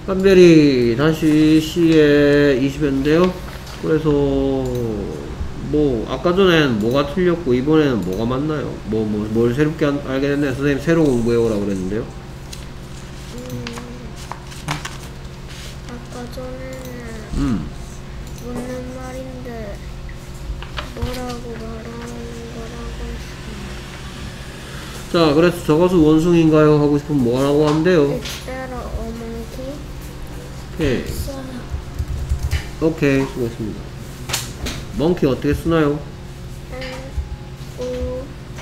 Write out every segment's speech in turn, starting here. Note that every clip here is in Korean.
한별이 다시 C에 20인데요. 그래서 뭐 아까 전엔 뭐가 틀렸고 이번에는 뭐가 맞나요? 뭘 새롭게 알게 됐나요? 선생님 새로 공부해오라고 그랬는데요. 아까 전에는 묻는 말인데 뭐라고 말하는 거라고 했어요. 자, 그래서 저것은 원숭이인가요? 하고 싶으면 뭐라고 하면 돼요? Is that a monkey? 오케이. 오케이, 수고했습니다. 멍키 어떻게 쓰나요? N-O-N-K-Y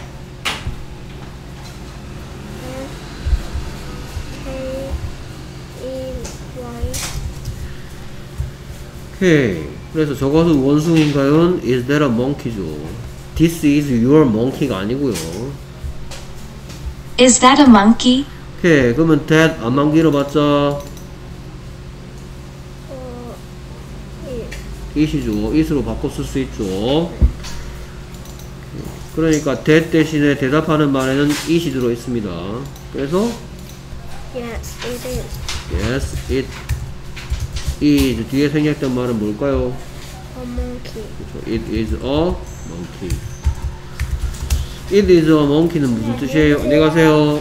오케이. 그래서 저것은 원숭이인가요? Is that a monkey죠. This is your monkey가 아니고요. Is that a monkey? 오케이. 그러면 that 안만 길어봤자 it이죠. it으로 바꿔 쓸 수 있죠. 그러니까 that 대신에 대답하는 말에는 it이 들어있습니다. 그래서 Yes, it is. yes, it is 뒤에 생략된 말은 뭘까요? A monkey. 그렇죠. It is a monkey. It is a monkey는 무슨 뜻이에요? 안녕히 가세요.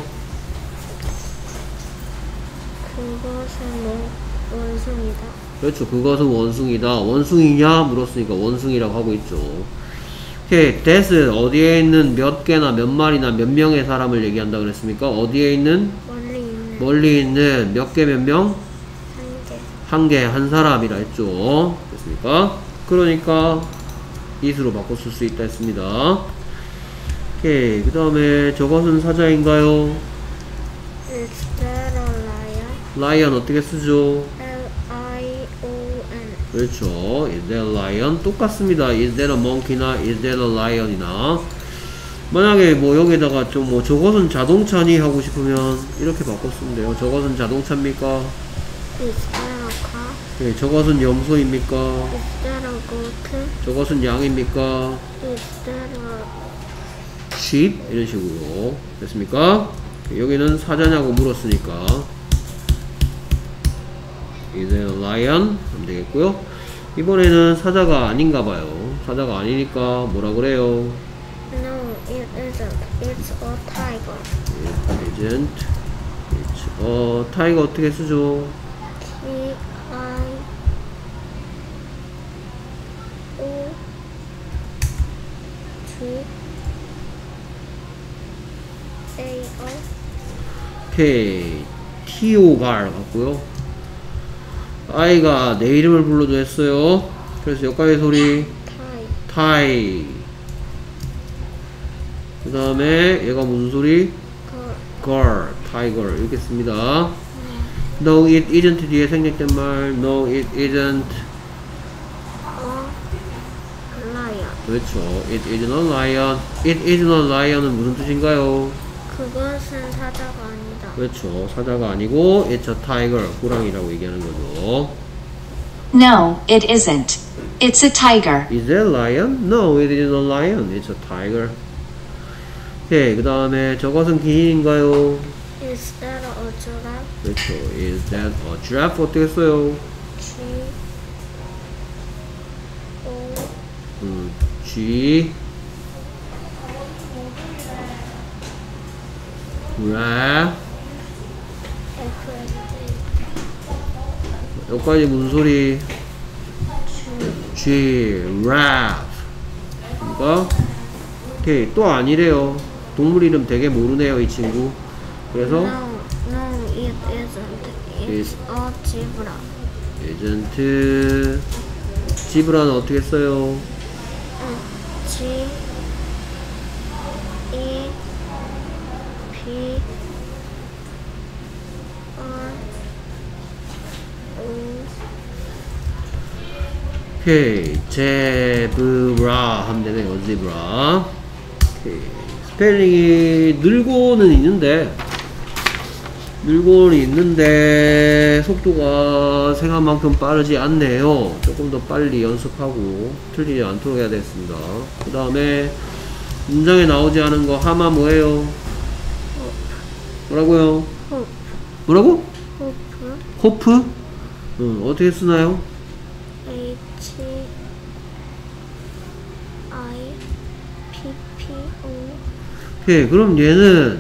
그것은 원숭이다. 그렇죠. 그것은 원숭이다. 원숭이냐? 물었으니까 원숭이라고 하고 있죠. 오케이. that은 어디에 있는 몇 개나 몇 마리나 몇 명의 사람을 얘기한다 그랬습니까? 어디에 있는? 멀리 있는 몇 개 몇 명? 한 개, 한 사람이라 했죠. 됐습니까? 그러니까 it으로 바꿔 쓸 수 있다 했습니다. 오케이. 그 다음에 저것은 사자인가요? Is that a lion? lion 어떻게 쓰죠? L-I-O-N. 그렇죠. Is that a lion? 똑같습니다. Is that a monkey나 Is that a lion이나 만약에 뭐 여기다가 좀 뭐 저것은 자동차니 하고 싶으면 이렇게 바꿔 쓰면 돼요. 저것은 자동차입니까? Is that a car? 네, 저것은 염소입니까? Is that a goat? 저것은 양입니까? Is that a sheep? 이런 식으로 됐습니까? 여기는 사자냐고 물었으니까 Is that a lion? 하면 되겠고요. 이번에는 사자가 아닌가봐요. 사자가 아니니까 뭐라 그래요? No, it isn't. It's a tiger. It isn't. It's 타이거 어떻게 쓰죠? T-I-O-G-A-R. 오케이. 티오갈 같고요. 아이가 내 이름을 불러줘 했어요. 그래서 여기까지 소리 타이. 그 다음에 얘가 무슨 소리? girl, tiger 이렇게 씁니다. No, it isn't 뒤에 생략된 말. No, it isn't. lion. 그렇죠. It isn't a lion. It isn't a lion은 무슨 뜻인가요? 그것은 사자가 아니다. 그렇죠. 사자가 아니고 it's a tiger, 호랑이라고 얘기하는 거죠. No, it isn't. It's a tiger. Is that a lion? No, it isn't a lion. It's a tiger. 오케이. 그 다음에 저것은 기린인가요? Is that a giraffe? 그렇죠. Is that a giraffe? 어떻게 써요? G giraffe. 여기까지 무슨 소리? giraffe. 그러니까 오케이. 또 아니래요. 동물 이름 되게 모르네요 이 친구. 그래서 No, it isn't. It's a zebra. isn't. 지브라는 어떻게 써요? G-E-B-R-A. 오케이. 제브라 하면 되네요. 제브라. 오케이. 스펠링이 늘고는 있는데 속도가 생각만큼 빠르지 않네요. 조금 더 빨리 연습하고 틀리지 않도록 해야 되겠습니다. 그 다음에 문장에 나오지 않은 거 하마 뭐예요? 뭐라고요? hope. 뭐라고? hope. 호프? 어떻게 쓰나요? HIPPO. 오케이, 그럼 얘는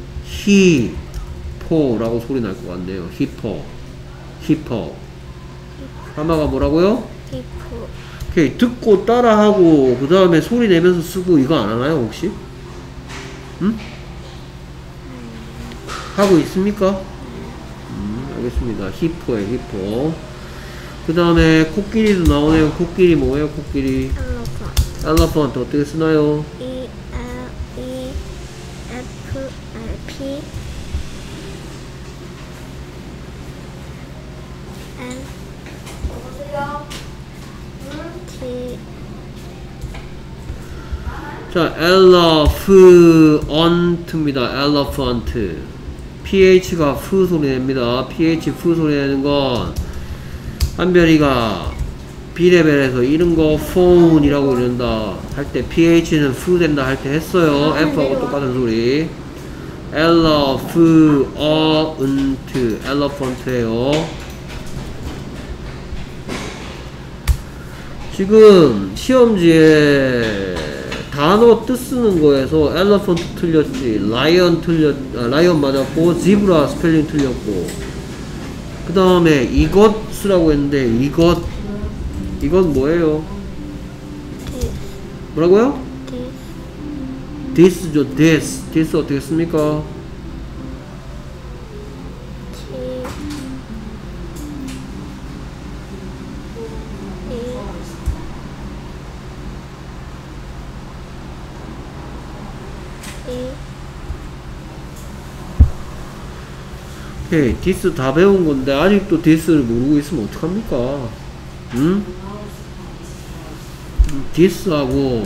히포라고 소리 날 것 같네요. 히퍼. 하마가 뭐라고요? 히포. 오케이, 듣고 따라하고 그 다음에 소리 내면서 쓰고 이거 안 하나요 혹시? 응? 하고 있습니까? 알겠습니다. 히포에 히포. 그 다음에 코끼리도 나오네요. 코끼리 뭐예요? 코끼리. 엘러펀트 어떻게 쓰나요? ELEFP N T. 자, 엘러프언트입니다. 엘러펀트. PH가 프 소리 냅니다. PH 프 소리 내는 건 한별이가 B레벨에서 이런 거 폰이라고 이런다 할 때 PH는 프 된다 할 때 했어요. F하고 똑같은 소리. 엘러프언트 엘러펀트예요. 지금 시험지에 단어 뜻 쓰는 거에서 엘러펀트 틀렸지, 라이언 맞았고, 지브라 스펠링 틀렸고, 그 다음에 이것 쓰라고 했는데 이건 뭐예요? 뭐라고요? this죠. this 어떻게 씁니까? 오케이, this 다 배운 건데 아직도 this를 모르고 있으면 어떡합니까? 응? this하고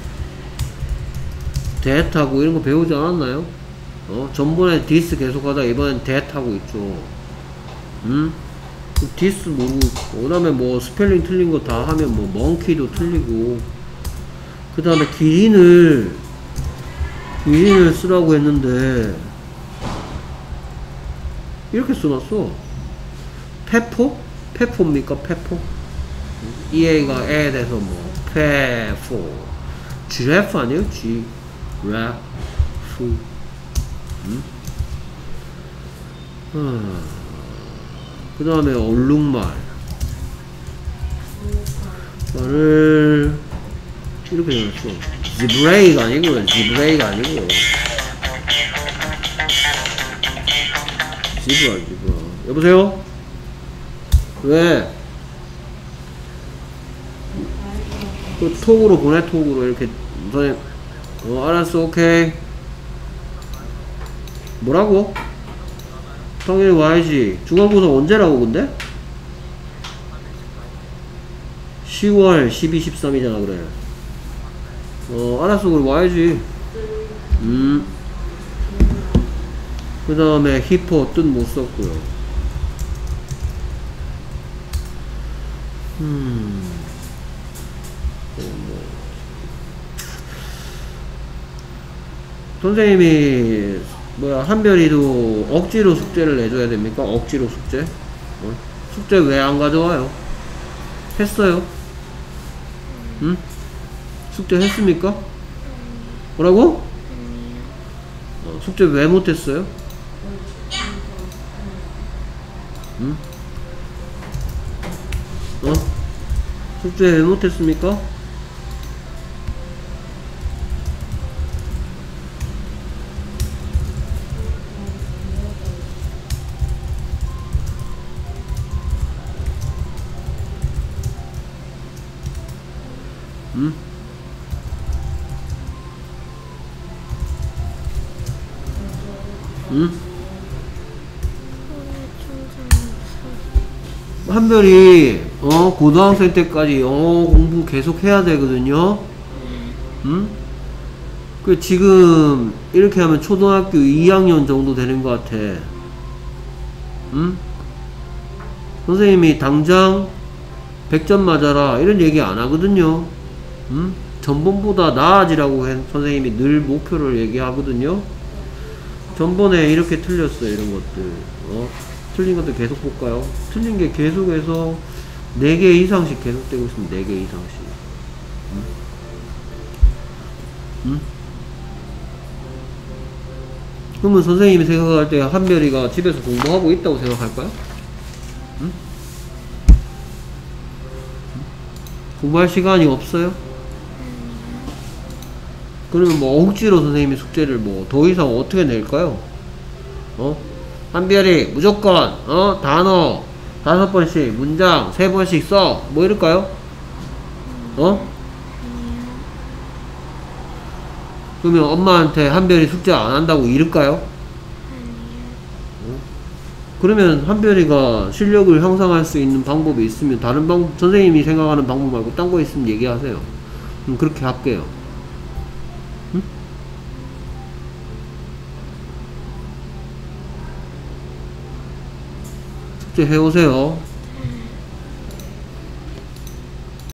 that하고 이런 거 배우지 않았나요? 전번에 this 계속 하다 이번엔 that 하고 있죠. 응? this 모르고 있고, 그 다음에 뭐 스펠링 틀린 거 다 하면 뭐 monkey도 틀리고, 그 다음에 기린을 쓰라고 했는데 이렇게 써놨어. 페포입니까? 페포? EA가 에 돼서 뭐 페포. 지래프 아니에요? 지래프. 그 다음에 얼룩말 말을 이렇게 해놨어. 지브레이가 아니고요. 지브라. 여보세요? 왜? 그 톡으로 보내. 톡으로 이렇게 선생님 알았어. 오케이. 뭐라고? 당연히 와야지. 중간고사 언제라고 근데? 10월 12, 13이잖아 그래. 알았어. 그럼 와야지. 그 다음에 히포 뜻 못 썼고요. 선생님이 한별이도 억지로 숙제를 내줘야 됩니까? 억지로 숙제? 숙제 왜 안 가져와요? 했어요? 응? 숙제 했습니까? 뭐라고? 숙제 왜 못했어요? 응? 숙제 왜 못했습니까? 응? 응? 한별이 고등학생 때까지 영어 공부 계속 해야 되거든요. 응? 그 지금 이렇게 하면 초등학교 2학년 정도 되는 것 같아. 응? 선생님이 당장 100점 맞아라 이런 얘기 안 하거든요. 응? 전번보다 나아지라고 선생님이 늘 목표를 얘기하거든요. 전번에 이렇게 틀렸어요. 이런 것들 틀린 것도 계속 볼까요? 틀린 게 계속해서 4개 이상씩 계속되고 있습니다. 4개 이상씩. 그러면 선생님이 생각할 때 한별이가 집에서 공부하고 있다고 생각할까요? 공부할 시간이 없어요? 그러면 뭐 억지로 선생님이 숙제를 뭐 더 이상 어떻게 낼까요? 한별이 무조건 단어 5번씩 문장 3번씩 써 뭐 이럴까요? 그러면 엄마한테 한별이 숙제 안 한다고 이럴까요? 그러면 한별이가 실력을 향상할 수 있는 방법이 있으면 다른 방법, 선생님이 생각하는 방법 말고 딴 거 있으면 얘기하세요. 그럼 그렇게 할게요. 응? 숙제 해오세요.